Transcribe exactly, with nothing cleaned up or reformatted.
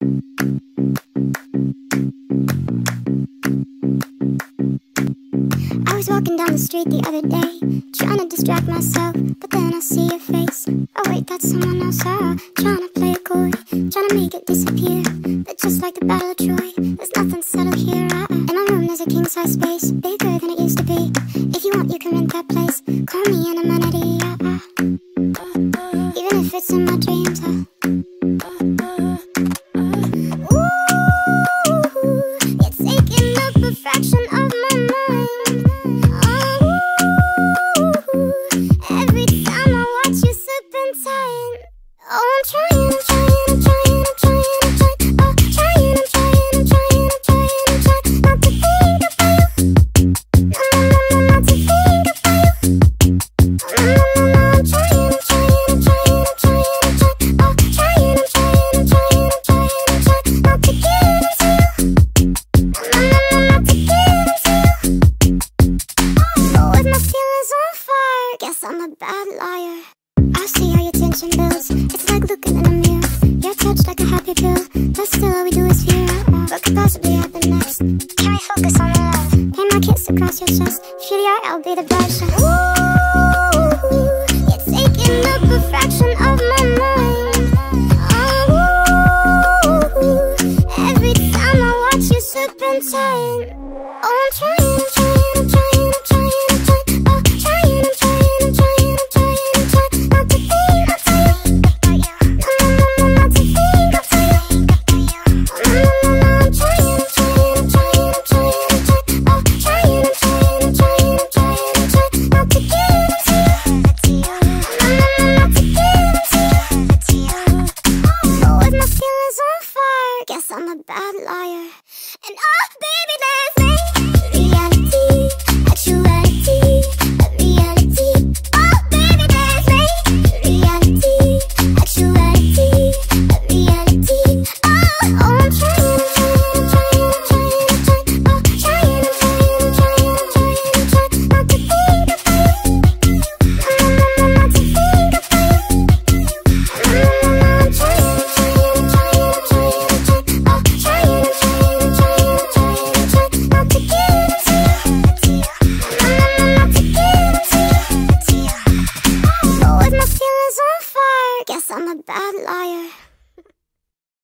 I was walking down the street the other day, trying to distract myself, but then I see your face. Oh wait, that's someone else. Ah, trying to play it coy, trying to make it disappear. But just like the Battle of Troy, there's nothing settled here. Ah, in my room there's a king-size space, bigger than it used to be. If you want, you can rent that place. Call me an amenity. Ah, ah. Even if it's in my dreams. Ah. I'm a bad liar. I see how your tension builds. It's like looking in a mirror. You're touched like a happy pill, but still all we do is fear. What could possibly happen next? Can we focus on the love? Paint my kiss across your chest. Shoot the eye, I'll be the bloodshed. Ooh, you're taking up a fraction of my mind. Oh, every time I watch you serpentine. Oh, I'm trying, I'm trying, I'm trying, I'm trying, I'm trying. Oh, trying, I'm trying. I'm a bad liar. And oh, baby, there's